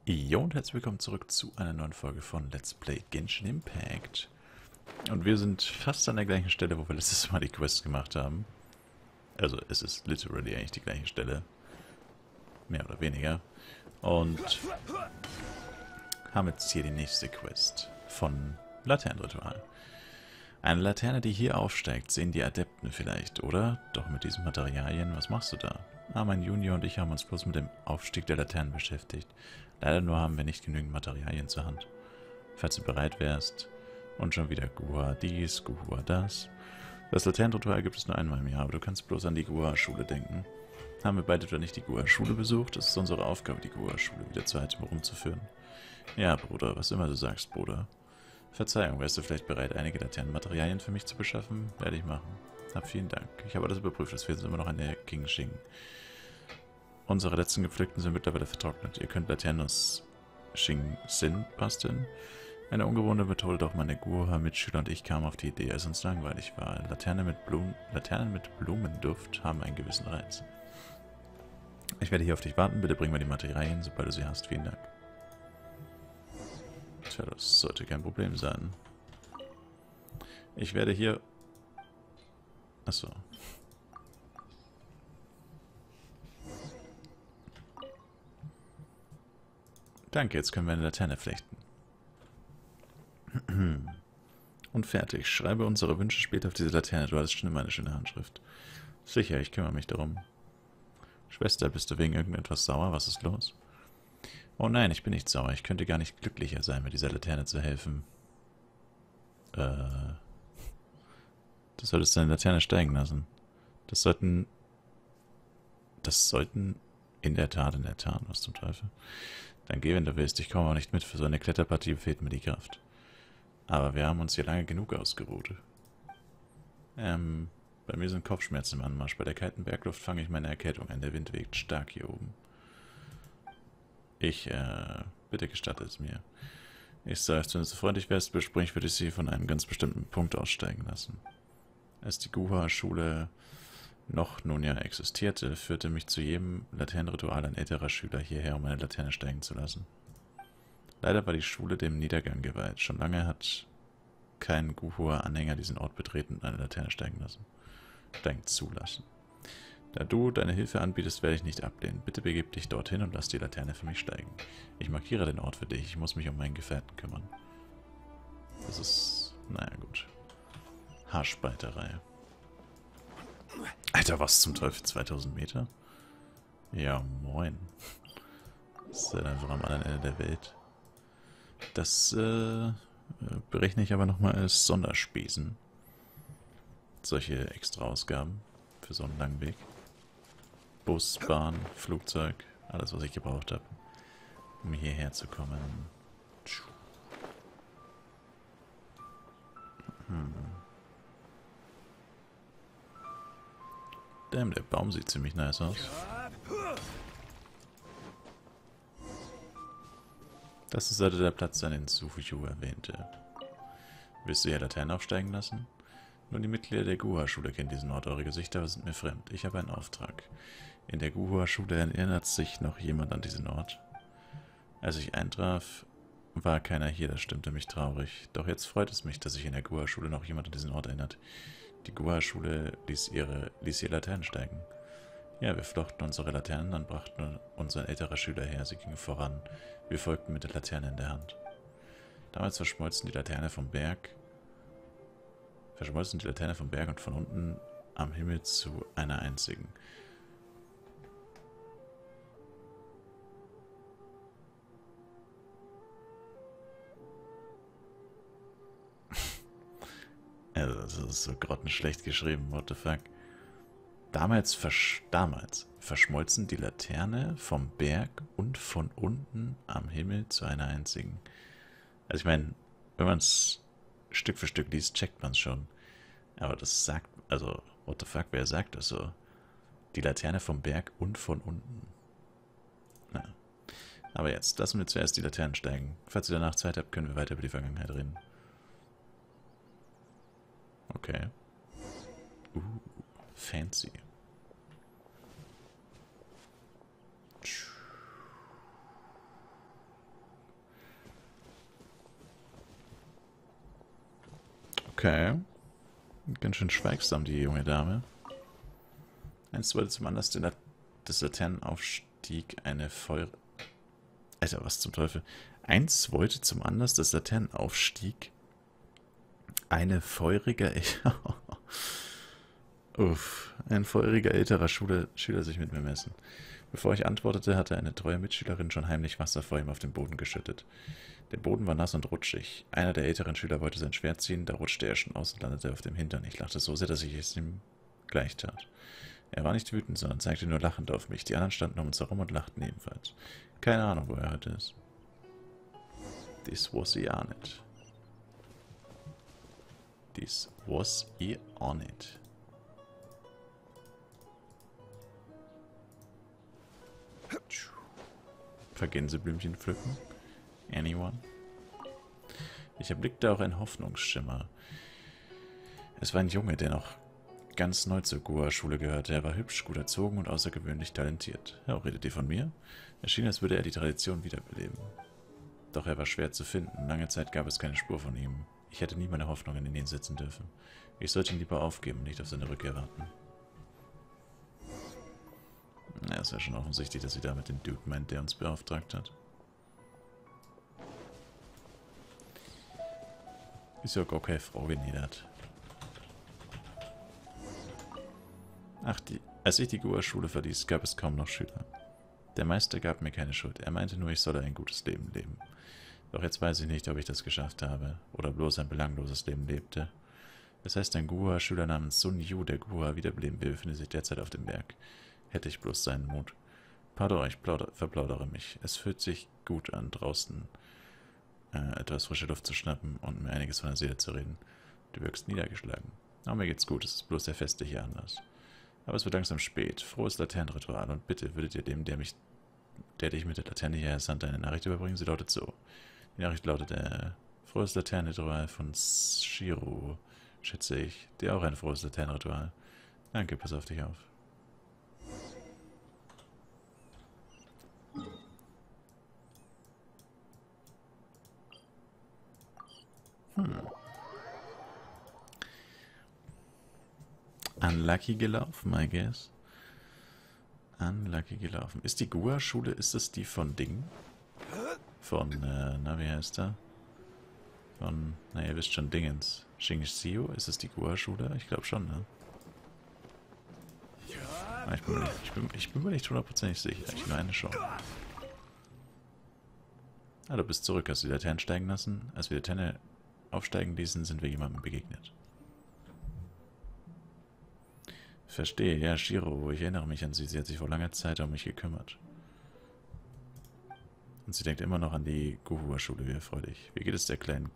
Jo und herzlich willkommen zurück zu einer neuen Folge von Let's Play Genshin Impact. Und wir sind fast an der gleichen Stelle, wo wir letztes Mal die Quest gemacht haben. Also es ist literally eigentlich die gleiche Stelle. Mehr oder weniger. Und haben jetzt hier die nächste Quest von Laternenritual. Eine Laterne, die hier aufsteigt, sehen die Adepten vielleicht, oder? Doch mit diesen Materialien, was machst du da? Ah, mein Junior und ich haben uns bloß mit dem Aufstieg der Laternen beschäftigt. Leider nur haben wir nicht genügend Materialien zur Hand. Falls du bereit wärst. Und schon wieder Guhua dies, Guhua das. Das Laternenritual gibt es nur einmal im Jahr, aber du kannst bloß an die Guhua-Schule denken. Haben wir beide etwa nicht die Guhua-Schule besucht? Es ist unsere Aufgabe, die Guhua-Schule wieder zu Heitem rumzuführen. Ja, Bruder, was immer du sagst, Bruder. Verzeihung, wärst du vielleicht bereit, einige Laternenmaterialien für mich zu beschaffen? Werde ich machen. Hab vielen Dank. Ich habe alles überprüft, es fehlt immer noch an der Qingxing. Unsere letzten gepflückten sind mittlerweile vertrocknet. Ihr könnt Laternen aus Qingxin basteln. Eine ungewohnte Methode, doch meine Guha-Mitschüler und ich kamen auf die Idee, als uns langweilig war. Laternen mit Blumenduft haben einen gewissen Reiz. Ich werde hier auf dich warten. Bitte bring mir die Materialien, sobald du sie hast. Vielen Dank. Tja, das sollte kein Problem sein. Ich werde hier... Achso. Danke, jetzt können wir eine Laterne flechten. Und fertig. Schreibe unsere Wünsche später auf diese Laterne. Du hattest schon immer eine schöne Handschrift. Sicher, ich kümmere mich darum. Schwester, bist du wegen irgendetwas sauer? Was ist los? Oh nein, ich bin nicht sauer. Ich könnte gar nicht glücklicher sein, mit dieser Laterne zu helfen. Du solltest deine Laterne steigen lassen. Das sollten in der Tat, was zum Teufel. Dann geh, wenn du willst. Ich komme auch nicht mit. Für so eine Kletterpartie fehlt mir die Kraft. Aber wir haben uns hier lange genug ausgeruht. Bei mir sind Kopfschmerzen im Anmarsch. Bei der kalten Bergluft fange ich meine Erkältung an. Der Wind weht stark hier oben. Bitte gestatte es mir. Ich sage, wenn du so freundlich wärst, besprich, würde ich sie von einem ganz bestimmten Punkt aussteigen lassen. Als die Guha-Schule noch nun ja existierte, führte mich zu jedem Laternenritual ein älterer Schüler hierher, um eine Laterne steigen zu lassen. Leider war die Schule dem Niedergang geweiht. Schon lange hat kein Guhua-Anhänger diesen Ort betreten und eine Laterne steigen zulassen. Da du deine Hilfe anbietest, werde ich nicht ablehnen. Bitte begib dich dorthin und lass die Laterne für mich steigen. Ich markiere den Ort für dich. Ich muss mich um meinen Gefährten kümmern. Das ist... naja, gut. Haarspalterei. Alter, was zum Teufel? 2000 Meter? Ja, moin. Das ist halt einfach am anderen Ende der Welt. Das berechne ich aber nochmal als Sonderspesen. Solche Extra-Ausgaben für so einen langen Weg. Bus, Bahn, Flugzeug, alles was ich gebraucht habe, um hierher zu kommen. Damn, der Baum sieht ziemlich nice aus. Das ist also der Platz, an den Sufuju erwähnte. Willst du hier Laternen aufsteigen lassen? Nun, die Mitglieder der Guhua-Schule kennen diesen Ort, eure Gesichter sind mir fremd. Ich habe einen Auftrag. In der Guhua-Schule erinnert sich noch jemand an diesen Ort. Als ich eintraf, war keiner hier, das stimmte mich traurig. Doch jetzt freut es mich, dass sich in der Guhua-Schule noch jemand an diesen Ort erinnert. Die Guhua-Schule ließ ihr Laternen steigen. Ja, wir flochten unsere Laternen, dann brachten uns ein älterer Schüler her. Sie gingen voran. Wir folgten mit der Laterne in der Hand. Damals verschmolzen die Laterne vom Berg und von unten am Himmel zu einer einzigen. Also, das ist so grottenschlecht geschrieben, what the fuck. Damals verschmolzen die Laterne vom Berg und von unten am Himmel zu einer einzigen. Also ich meine, wenn man es Stück für Stück liest, checkt man es schon. Aber das sagt, also, what the fuck, wer sagt das so? Die Laterne vom Berg und von unten. Na. Aber jetzt, lassen wir zuerst die Laternen steigen. Falls ihr danach Zeit habt, können wir weiter über die Vergangenheit reden. Okay. Fancy. Okay. Ganz schön schweigsam, die junge Dame. Eins wollte zum Anlass des Laternenaufstieg eine Feuer... Alter, was zum Teufel? Eins wollte zum Anlass des Laternenaufstieg eine feurige... Uff, ein feuriger älterer Schüler sich mit mir messen. Bevor ich antwortete, hatte eine treue Mitschülerin schon heimlich Wasser vor ihm auf den Boden geschüttet. Der Boden war nass und rutschig. Einer der älteren Schüler wollte sein Schwert ziehen, da rutschte er schon aus und landete auf dem Hintern. Ich lachte so sehr, dass ich es ihm gleich tat. Er war nicht wütend, sondern zeigte nur lachend auf mich. Die anderen standen um uns herum und lachten ebenfalls. Keine Ahnung, wo er heute ist. This was he on it. This was he on it. Vergänseblümchen pflücken? Anyone? Ich erblickte auch einen Hoffnungsschimmer. Es war ein Junge, der noch ganz neu zur Goa-Schule gehörte. Er war hübsch, gut erzogen und außergewöhnlich talentiert. Ja, redet ihr von mir? Es schien, als würde er die Tradition wiederbeleben. Doch er war schwer zu finden. Lange Zeit gab es keine Spur von ihm. Ich hätte nie meine Hoffnungen in ihn setzen dürfen. Ich sollte ihn lieber aufgeben und nicht auf seine Rückkehr warten. Ja, es war schon offensichtlich, dass sie damit den Dude meint, der uns beauftragt hat. Ist ja gar keine Frage niedert. Ach, als ich die Goa-Schule verließ, gab es kaum noch Schüler. Der Meister gab mir keine Schuld. Er meinte nur, ich solle ein gutes Leben leben. Doch jetzt weiß ich nicht, ob ich das geschafft habe oder bloß ein belangloses Leben lebte. Das heißt, ein Goa-Schüler namens Sun Yu, der Goa wiederbeleben will, befindet sich derzeit auf dem Berg. Hätte ich bloß seinen Mut. Pardon, ich verplaudere mich. Es fühlt sich gut an, draußen etwas frische Luft zu schnappen und mir einiges von der Seele zu reden. Du wirkst niedergeschlagen. Aber mir geht's gut, es ist bloß der festliche Anlass. Aber es wird langsam spät. Frohes Laternenritual und bitte würdet ihr dem, der dich mit der Laterne hierher sandte, eine Nachricht überbringen? Sie lautet so. Die Nachricht lautet, frohes Laternenritual von Shiro, schätze ich. Dir auch ein frohes Laternenritual. Danke, pass auf dich auf. Unlucky gelaufen, I guess. Unlucky gelaufen. Ist die Goa-Schule, ist das die von Ding? Von, na, wie heißt der? Von, na, ihr wisst schon, Dingens. Shingshio? Ist es die Goa-Schule? Ich glaube schon, ne? Ich bin mir nicht hundertprozentig sicher. Ich meine schon. Ah, du bist zurück. Hast du die Laternen steigen lassen? Als wir die Laterne aufsteigen ließen, sind wir jemandem begegnet. Verstehe, ja, Shiro, ich erinnere mich an sie. Sie hat sich vor langer Zeit um mich gekümmert. Und sie denkt immer noch an die Goa-Schule, wie erfreulich. Wie geht es der kleinen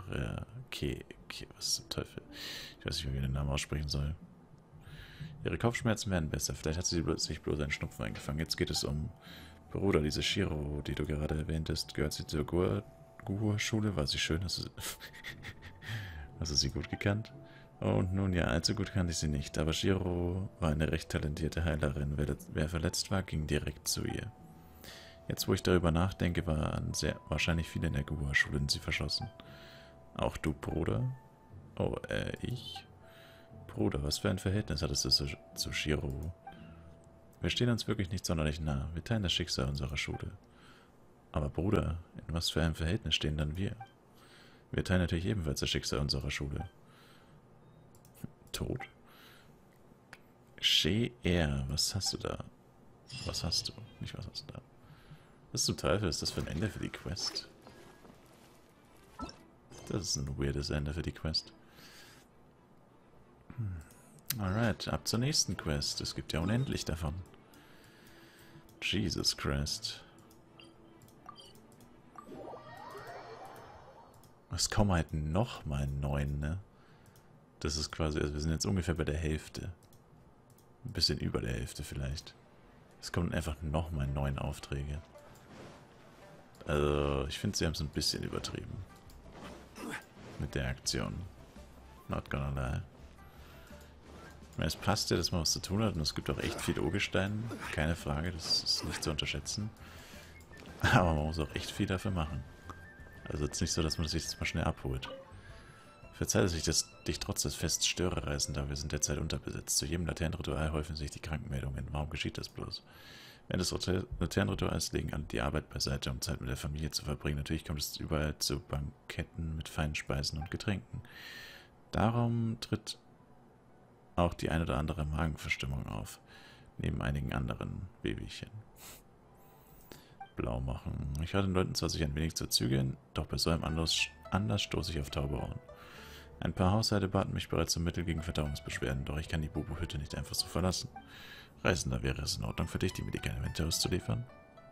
was zum Teufel? Ich weiß nicht, wie ich den Namen aussprechen soll. Ihre Kopfschmerzen werden besser. Vielleicht hat sie sich bloß einen Schnupfen eingefangen. Jetzt geht es um Bruder, diese Shiro, die du gerade erwähntest. Gehört sie zur Goa-Schule? War sie schön? Hast du sie gut gekannt? Und nun ja, allzu gut kannte ich sie nicht, aber Shiro war eine recht talentierte Heilerin. Wer verletzt war, ging direkt zu ihr. Jetzt, wo ich darüber nachdenke, waren wahrscheinlich viele in der Goa-Schule in sie verschossen. Auch du, Bruder? Oh, ich? Bruder, was für ein Verhältnis hattest du zu Shiro? Wir stehen uns wirklich nicht sonderlich nah. Wir teilen das Schicksal unserer Schule. Aber Bruder, in was für einem Verhältnis stehen dann wir? Wir teilen natürlich ebenfalls das Schicksal unserer Schule. Tod? She-Er, was hast du da? Was hast du? Nicht, was hast du da? Was zum Teufel ist das für ein Ende für die Quest? Das ist ein weirdes Ende für die Quest. Alright, ab zur nächsten Quest. Es gibt ja unendlich davon. Jesus Christ. Es kommen halt nochmal 9, ne? Das ist quasi, also wir sind jetzt ungefähr bei der Hälfte. Ein bisschen über der Hälfte vielleicht. Es kommen einfach nochmal 9 Aufträge. Also, ich finde, sie haben es ein bisschen übertrieben. Mit der Aktion. Not gonna lie. Ich meine, es passt ja, dass man was zu tun hat und es gibt auch echt viel Urgestein. Keine Frage, das ist nicht zu unterschätzen. Aber man muss auch echt viel dafür machen. Also jetzt nicht so, dass man das sich jetzt mal schnell abholt. Verzeih, dass ich dich trotz des Fests störe, Reisender. Wir sind derzeit unterbesetzt. Zu jedem Laternenritual häufen sich die Krankenmeldungen. Warum geschieht das bloß? Während des Laternenrituals legen alle die Arbeit beiseite, um Zeit mit der Familie zu verbringen. Natürlich kommt es überall zu Banketten mit feinen Speisen und Getränken. Darum tritt auch die ein oder andere Magenverstimmung auf. Neben einigen anderen Wehwehchen. Blau machen. Ich rate den Leuten zwar, sich ein wenig zu zügeln, doch bei so einem Anlass stoße ich auf taube Ohren. Ein paar Haushalte baten mich bereits um Mittel gegen Verdauungsbeschwerden, doch ich kann die Bubu-Hütte nicht einfach so verlassen. Reisender, wäre es in Ordnung für dich, die Medikamente auszuliefern?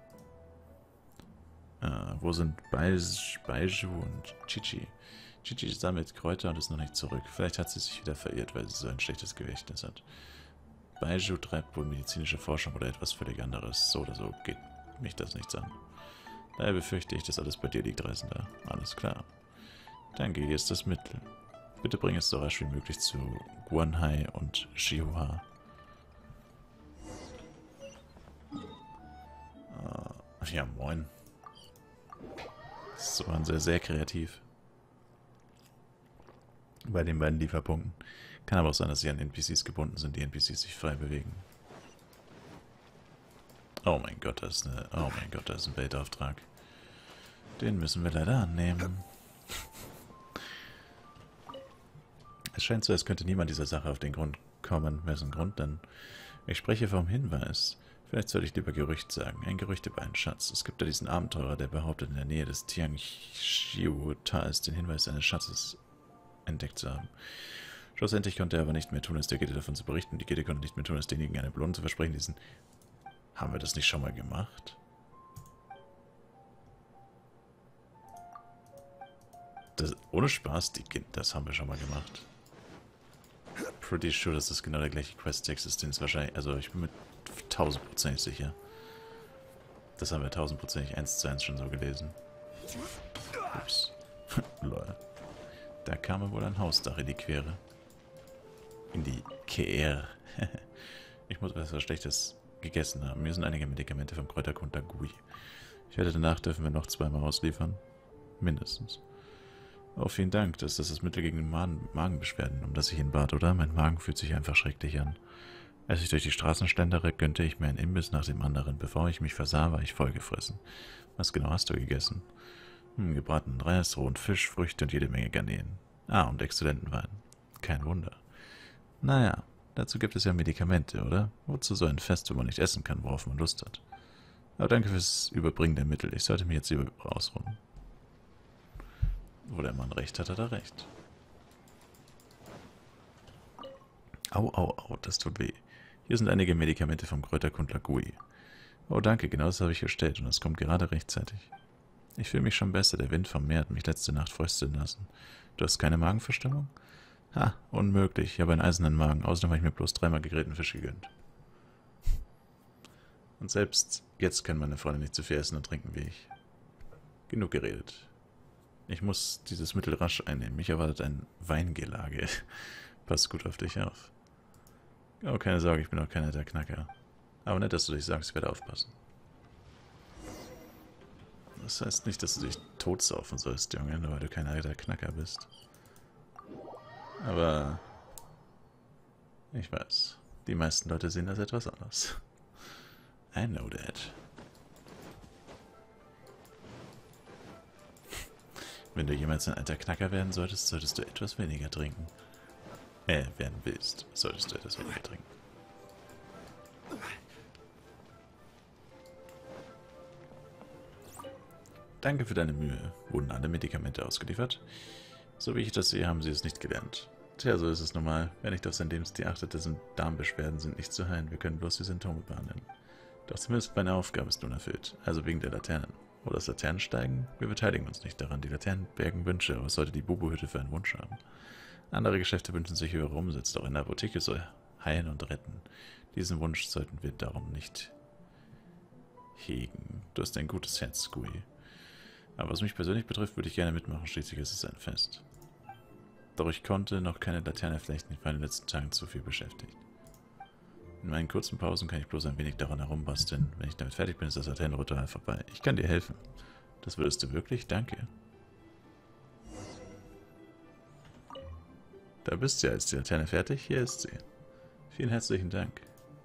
Wo sind Baiju und Chichi? Chichi sammelt Kräuter und ist noch nicht zurück. Vielleicht hat sie sich wieder verirrt, weil sie so ein schlechtes Gedächtnis hat. Baiju treibt wohl medizinische Forschung oder etwas völlig anderes. So oder so geht mich das nichts an. Daher befürchte ich, dass alles bei dir liegt, Reisender. Alles klar. Danke, hier ist das Mittel. Bitte bring es so rasch wie möglich zu Guanhai und Shihuha. Ja, moin. Das waren sehr, sehr kreativ. Bei den beiden Lieferpunkten. Kann aber auch sein, dass sie an NPCs gebunden sind, die NPCs sich frei bewegen. Oh mein Gott, das ist ein Weltauftrag. Den müssen wir leider annehmen. Es scheint so, als könnte niemand dieser Sache auf den Grund kommen. Wessen Grund denn? Ich spreche vom Hinweis. Vielleicht sollte ich lieber Gerücht sagen. Ein Gerücht über einen Schatz. Es gibt da diesen Abenteurer, der behauptet, in der Nähe des Tianxiu-Tals den Hinweis eines Schatzes entdeckt zu haben. Schlussendlich konnte er aber nicht mehr tun, als der Gede davon zu berichten. Die Gede konnte nicht mehr tun, als denjenigen eine Belohnung zu versprechen. Haben wir das nicht schon mal gemacht? Ohne Spaß, das haben wir schon mal gemacht. Pretty sure, dass das genau der gleiche Quest-Text ist, den es wahrscheinlich... Also ich bin mir 1000% sicher. Das haben wir 1000% 1:1 schon so gelesen. Ups. Lol. Da kam mir wohl ein Hausdach in die Quere. In die Quere. Ich muss etwas Schlechtes gegessen haben. Mir sind einige Medikamente vom Kräuterkundler Gui. Ich werde danach dürfen wir noch 2-mal ausliefern. Mindestens. Oh, vielen Dank. Das ist das Mittel gegen Magenbeschwerden, um das ich ihn bat, oder? Mein Magen fühlt sich einfach schrecklich an. Als ich durch die Straßen schlendere, gönnte ich mir einen Imbiss nach dem anderen. Bevor ich mich versah, war ich vollgefressen. Was genau hast du gegessen? Gebratenen Reis, rohen Fisch, Früchte und jede Menge Garnelen. Ah, und exzellenten Wein. Kein Wunder. Naja, dazu gibt es ja Medikamente, oder? Wozu so ein Fest, wo man nicht essen kann, worauf man Lust hat? Aber danke fürs Überbringen der Mittel. Ich sollte mich jetzt lieber ausruhen. Wo der Mann recht hat, hat er recht. Au, au, au, das tut weh. Hier sind einige Medikamente vom Kräuterkundler Gui. Oh, danke, genau das habe ich bestellt und es kommt gerade rechtzeitig. Ich fühle mich schon besser, der Wind vom Meer hat mich letzte Nacht frösteln lassen. Du hast keine Magenverstimmung? Ha, unmöglich, ich habe einen eisernen Magen, außerdem habe ich mir bloß 3-mal gegrillten Fisch gegönnt. Und selbst jetzt können meine Freunde nicht so viel essen und trinken wie ich. Genug geredet. Ich muss dieses Mittel rasch einnehmen. Mich erwartet ein Weingelage. Pass gut auf dich auf. Oh, keine Sorge, ich bin auch keiner der Knacker. Aber nett, dass du dich sagst, ich werde aufpassen. Das heißt nicht, dass du dich totsaufen sollst, Junge, nur weil du kein alter Knacker bist. Aber ich weiß, die meisten Leute sehen das etwas anders. I know that. Wenn du jemals ein alter Knacker werden solltest, solltest du etwas weniger trinken. Werden willst, solltest du etwas weniger trinken. Danke für deine Mühe. Wurden alle Medikamente ausgeliefert? So wie ich das sehe, haben sie es nicht gelernt. Tja, so ist es normal. Wer nicht auf sein Lebensstil achtet, dessen Darmbeschwerden sind nicht zu heilen. Wir können bloß die Symptome behandeln. Doch zumindest meine Aufgabe ist nun erfüllt. Also wegen der Laternen. Oder das Laternensteigen? Wir beteiligen uns nicht daran. Die Laternen bergen Wünsche, aber was sollte die Bubu-Hütte für einen Wunsch haben? Andere Geschäfte wünschen sich höhere Umsätze, doch eine Apotheke soll heilen und retten. Diesen Wunsch sollten wir darum nicht hegen. Du hast ein gutes Herz, Gui. Aber was mich persönlich betrifft, würde ich gerne mitmachen, schließlich ist es ein Fest. Doch ich konnte noch keine Laterne flechten, ich war in den letzten Tagen zu viel beschäftigt. In meinen kurzen Pausen kann ich bloß ein wenig daran herumbasteln. Wenn ich damit fertig bin, ist das Laternenritual vorbei. Ich kann dir helfen. Das würdest du wirklich? Danke. Da bist du ja. Ist die Laterne fertig? Hier ist sie. Vielen herzlichen Dank.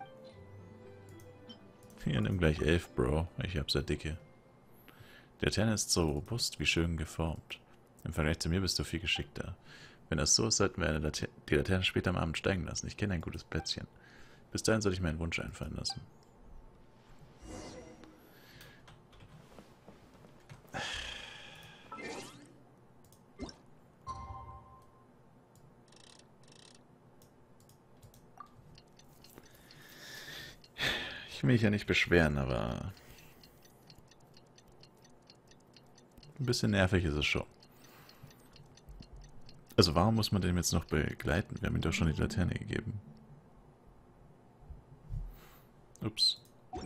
Hier, nimm gleich 11, Bro. Ich hab's ja dicke. Die Laterne ist so robust wie schön geformt. Im Vergleich zu mir bist du viel geschickter. Wenn das so ist, sollten wir die Laterne später am Abend steigen lassen. Ich kenne ein gutes Plätzchen. Bis dahin soll ich mir einen Wunsch einfallen lassen. Ich will mich ja nicht beschweren, aber ein bisschen nervig ist es schon. Also warum muss man den jetzt noch begleiten? Wir haben ihm doch schon die Laterne gegeben. Ups.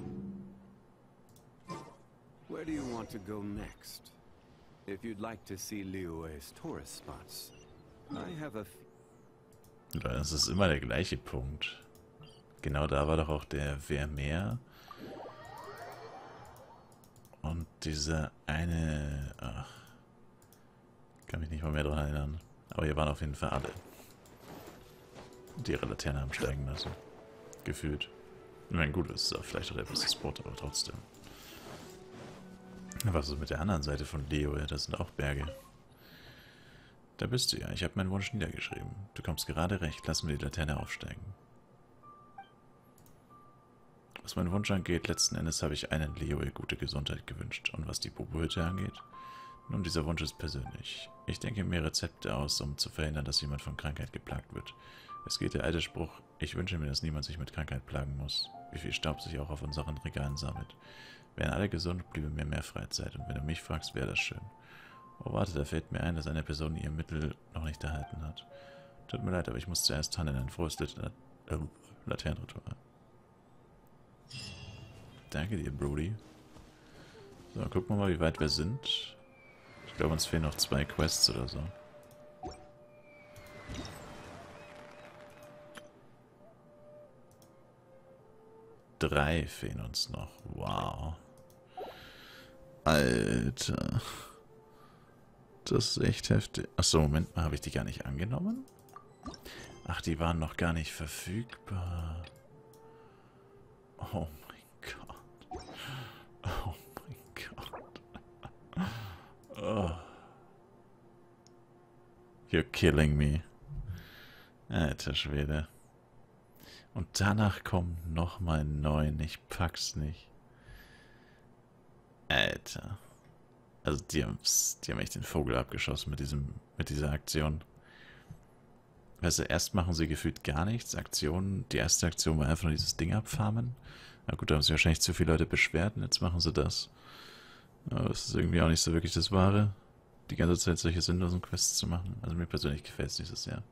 Where do you want to go next? If you'd like to see Liyue's tourist spots, I have a... Das ist immer der gleiche Punkt. Genau da war doch auch der Vermeer. Und dieser eine... Ach. Kann mich nicht mal mehr daran erinnern. Aber hier waren auf jeden Fall alle. Die ihre Laterne haben steigen lassen. Gefühlt. Ich meine, gut, es ist vielleicht auch der beste Spot, aber trotzdem. Was ist mit der anderen Seite von Liyue? Das sind auch Berge. Da bist du ja. Ich habe meinen Wunsch niedergeschrieben. Du kommst gerade recht. Lass mir die Laterne aufsteigen. Was meinen Wunsch angeht, letzten Endes habe ich einen Liyue gute Gesundheit gewünscht. Und was die Bobo-Hütte angeht? Nun, dieser Wunsch ist persönlich. Ich denke mir Rezepte aus, um zu verhindern, dass jemand von Krankheit geplagt wird. Es geht der alte Spruch, ich wünsche mir, dass niemand sich mit Krankheit plagen muss. Wie viel Staub sich auch auf unseren Regalen sammelt. Wären alle gesund, bliebe mir mehr Freizeit. Und wenn du mich fragst, wäre das schön. Oh, warte, da fällt mir ein, dass eine Person ihr Mittel noch nicht erhalten hat. Tut mir leid, aber ich muss zuerst handeln. Ein frohes Laternenritual. Danke dir, Brody. So, gucken wir mal, wie weit wir sind. Ich glaube, uns fehlen noch 2 Quests oder so. Drei fehlen uns noch. Wow. Alter. Das ist echt heftig. Achso, Moment mal, habe ich die gar nicht angenommen? Ach, die waren noch gar nicht verfügbar. Oh mein Gott. Oh mein Gott. Oh. You're killing me. Alter Schwede. Und danach kommt nochmal 9. Ich pack's nicht. Alter. Also die haben echt den Vogel abgeschossen mit dieser Aktion. Weißt du, erst machen sie gefühlt gar nichts. Die erste Aktion war einfach nur dieses Ding abfarmen. Na gut, da haben sich wahrscheinlich zu viele Leute beschwert und jetzt machen sie das. Aber das ist irgendwie auch nicht so wirklich das Wahre. Die ganze Zeit solche sinnlosen Quests zu machen. Also mir persönlich gefällt es nicht so sehr.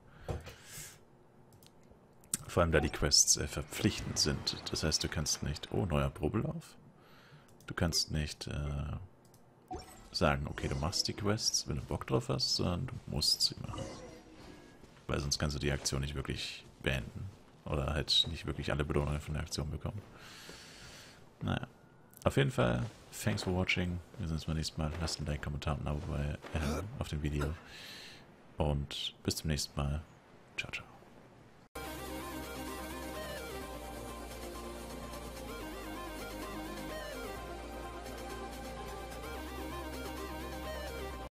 Vor allem da die Quests verpflichtend sind. Das heißt, du kannst nicht... Oh, neuer Probelauf. Du kannst nicht sagen, okay, du machst die Quests, wenn du Bock drauf hast, sondern du musst sie machen. Weil sonst kannst du die Aktion nicht wirklich beenden. Oder halt nicht wirklich alle Belohnungen von der Aktion bekommen. Naja. Auf jeden Fall, thanks for watching. Wir sehen uns beim nächsten Mal. Lasst ein Like, Kommentar und ein Abo auf dem Video. Und bis zum nächsten Mal. Ciao, ciao.